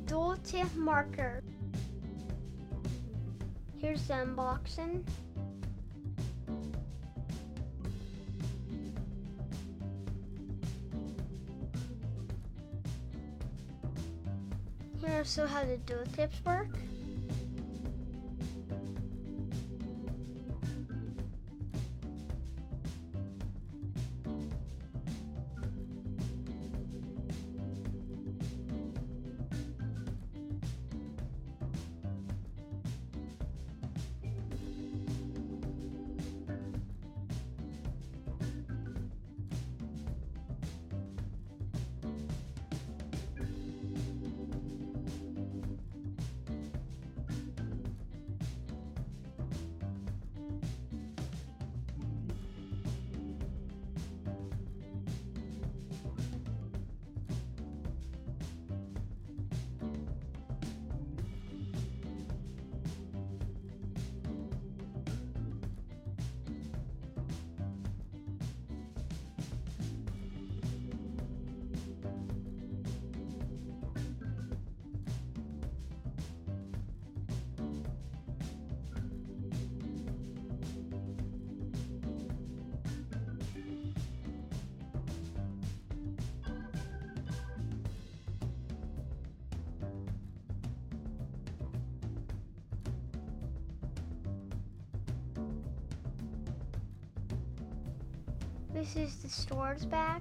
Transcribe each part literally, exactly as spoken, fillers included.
dual tip marker. Here's the unboxing. Here's also how the dual tips work. This is the storage bag.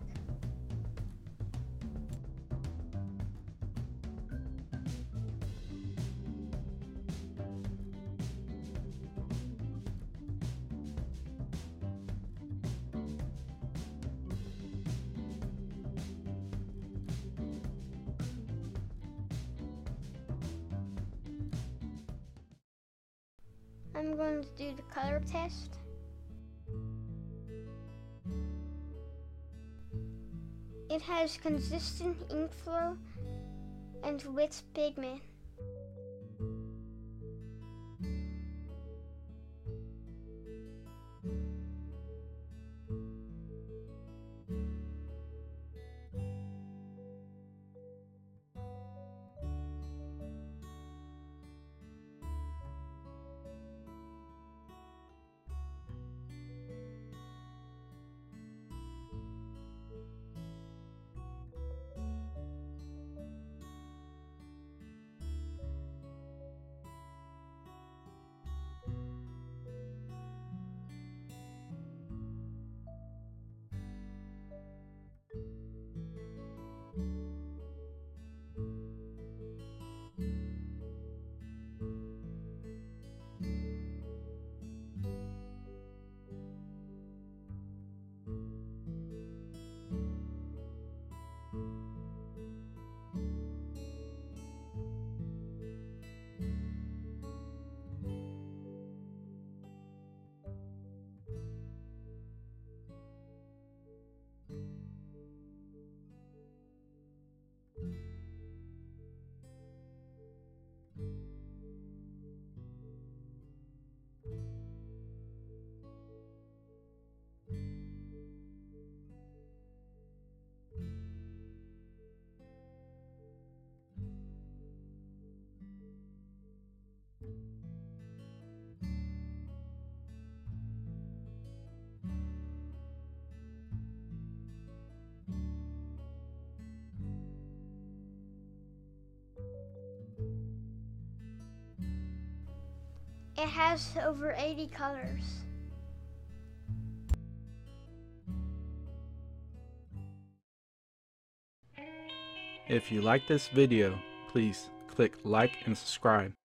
I'm going to do the color test. It has consistent ink flow and rich pigment. It has over eighty colors. If you like this video, please click like and subscribe.